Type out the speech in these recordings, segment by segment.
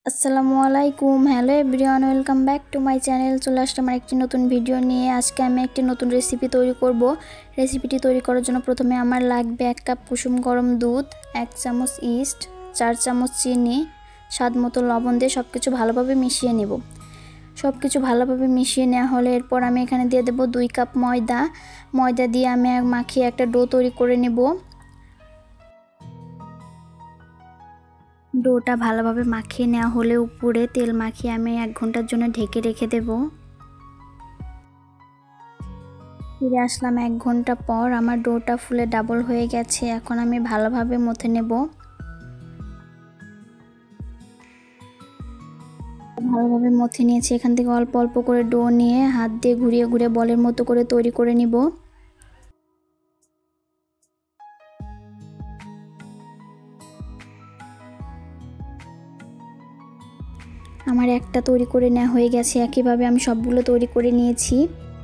আসসালামু আলাইকুম। Hello everyone, welcome back to my channel. চলে আসলাম আমার একটি নতুন ভিডিও নিয়ে। আজকে আমি একটি নতুন রেসিপি তৈরি করব। রেসিপিটি তৈরি করার জন্য প্রথমে আমার লাগবে 1 কাপ কুসুম গরম দুধ, 1 চামচ ইস্ট, 4 চামচ চিনি, স্বাদ মতো লবণ দিয়ে সব কিছু ভালোভাবে মিশিয়ে নেব। সব কিছু ভালোভাবে মিশিয়ে নেওয়া হলে এরপর আমি এখানে দিয়ে দেব 2 কাপ ময়দা দিয়ে আমি মাখিয়ে একটা ডো তৈরি করে নেব। ডোটা ভালোভাবে মাখিয়ে নেওয়া হলে উপরে তেল মাখিয়ে আমি 1 ঘন্টার জন্য ঢেকে রেখে দেব। ফিরে আসলাম 1 ঘন্টা পর। আমার ডোটা ফুলে ডাবল হয়ে গেছে। এখন আমি ভালোভাবে মথে নেব। ভালোভাবে মথে নিয়েছি। এখান থেকে অল্প অল্প করে ডো নিয়ে হাত দিয়ে ঘুরিয়ে ঘুরিয়ে বলের মতো করে তৈরি করে নিব। আমার একটা তৈরি করে নেওয়া হয়ে গেছে। একইভাবে আমি সবগুলো তৈরি করে নিয়েছি।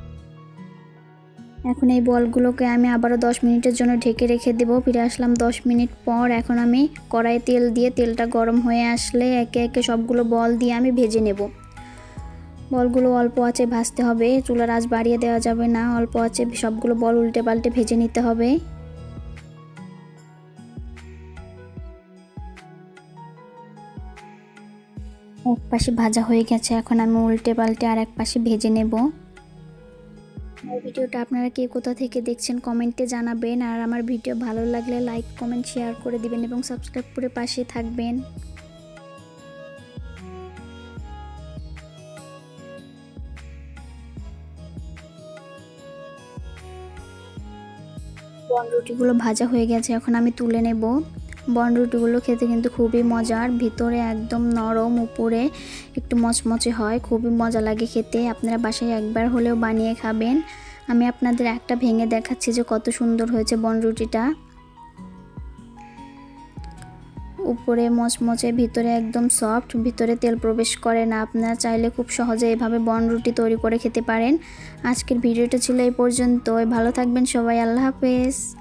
এখন এই বলগুলোকে আমি আবারও 10 মিনিটের জন্য ঢেকে রেখে দেব। ফিরে আসলাম 10 মিনিট পর। এখন আমি কড়াইয়ে তেল দিয়ে তেলটা গরম হয়ে আসলে একে একে সবগুলো বল দিয়ে আমি ভেজে নেব। বলগুলো অল্প আঁচে ভাজতে হবে, চুলার আঁচ বাড়িয়ে দেওয়া যাবে না। অল্প আঁচে সবগুলো বল উল্টে পাল্টে ভেজে নিতে হবে। এক পাশে ভাজা হয়ে গেছে, এখন আমি উল্টে পাল্টে আর এক পাশে ভেজে নেব। আমার ভিডিওটা আপনারা কে কোথা থেকে দেখছেন কমেন্টে জানাবেন। আর আমার ভিডিও ভালো লাগলে লাইক কমেন্ট শেয়ার করে দিবেন এবং সাবস্ক্রাইব করে পাশে থাকবেন। বনরুটিগুলো ভাজা হয়ে গেছে, এখন আমি তুলে নেব। বনরুটিগুলো খেতে কিন্তু খুবই মজার, ভিতরে একদম নরম, উপরে একটু মচমচে হয়, খুবই মজা লাগে খেতে। আপনারা বাসায় একবার হলেও বানিয়ে খাবেন। আমি আপনাদের একটা ভেঙে দেখাচ্ছি যে কত সুন্দর হয়েছে বনরুটিটা। উপরে মচমচে, ভিতরে একদম সফট, ভিতরে তেল প্রবেশ করে না। আপনারা চাইলে খুব সহজে এভাবে বনরুটি তৈরি করে খেতে পারেন। আজকের ভিডিওটা ছিল এই পর্যন্তই। ভালো থাকবেন সবাই। আল্লাহ হাফেজ।